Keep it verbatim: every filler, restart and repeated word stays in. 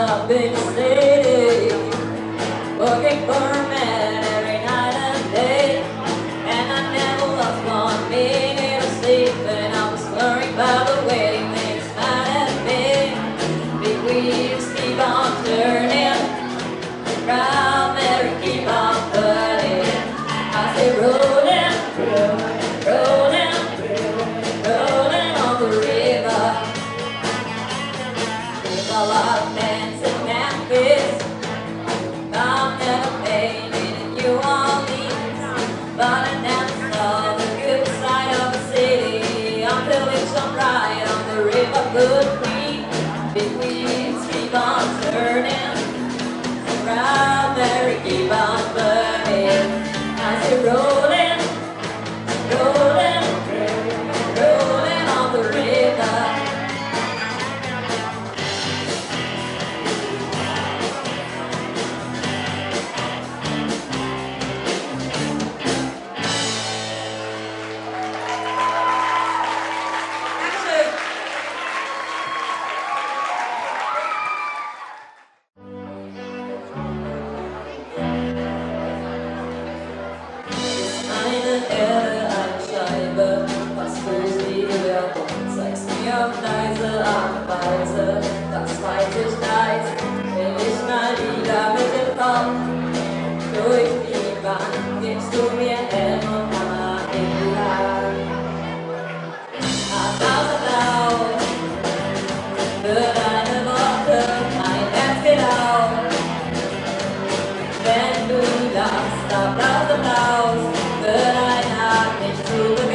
a big city, working for a man every night and day. And I never lost one minute of sleep, and I was worrying about the way things might have been. Big wheels keep on turning, round there keep on burning. I say rolling, rolling, rolling on the river. There's a lot of bands in Memphis, I'm never painted in New Orleans, but I never saw the good side of the city until it shone right on the river Good Queen. Big wheels keep on turning, round there keep on burning. I say rolling, rolling, rolling on the river. Eine Erde, eine Scheibe, was fühlt die Werbung? Zeigst mir auf leise Art und Weise, das weiß ich leicht. Will ich mal wieder mit dem Kopf durch die Wand, gibst du mir Helm und Hammer in die Hand. Applaus, Applaus für deine Worte, mein Herz geht auf. Wenn du lachst, Applaus, Applaus für deine Art, mich zu begeistern.